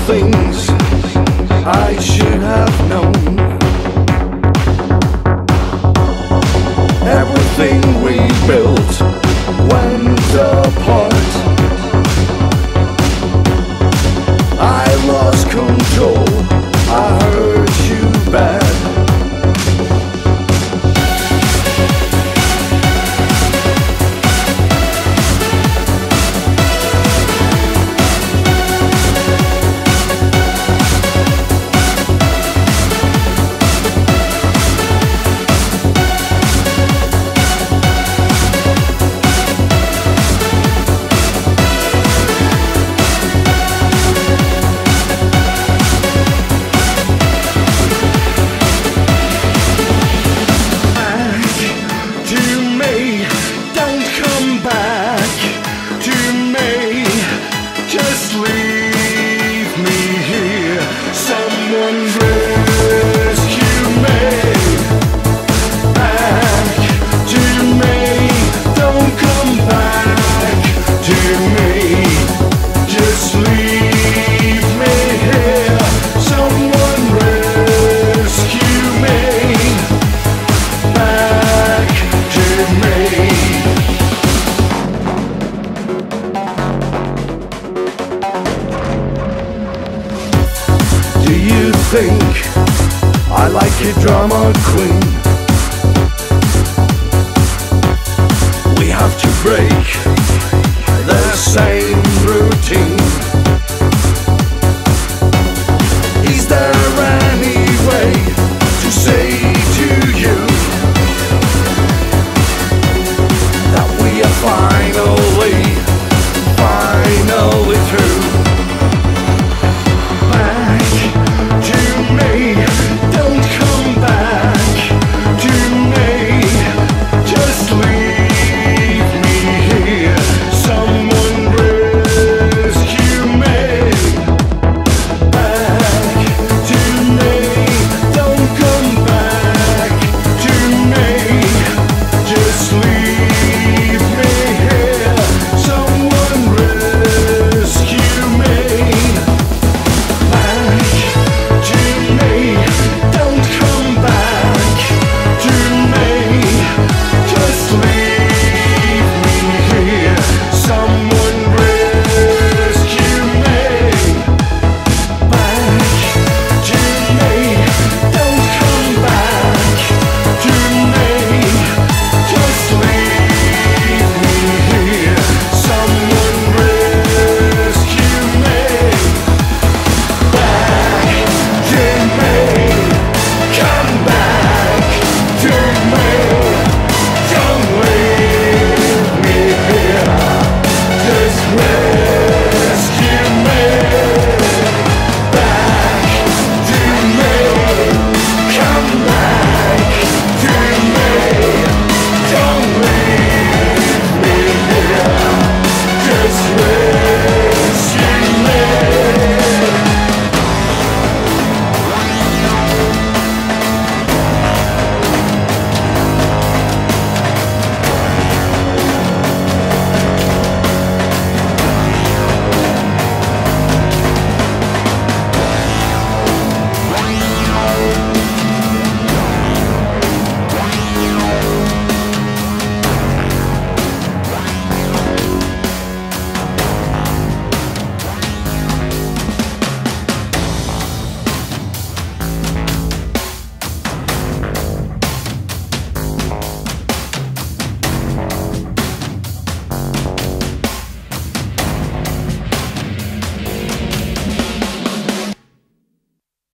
things I should have known. Everything we built went apart. I lost control, I hurt you bad. Just leave me here. Someone rescue me. Back to me. Don't come back to me. Just leave me here. Someone rescue me. Back to me. Do you think I like a drama queen? We have to break the same rules.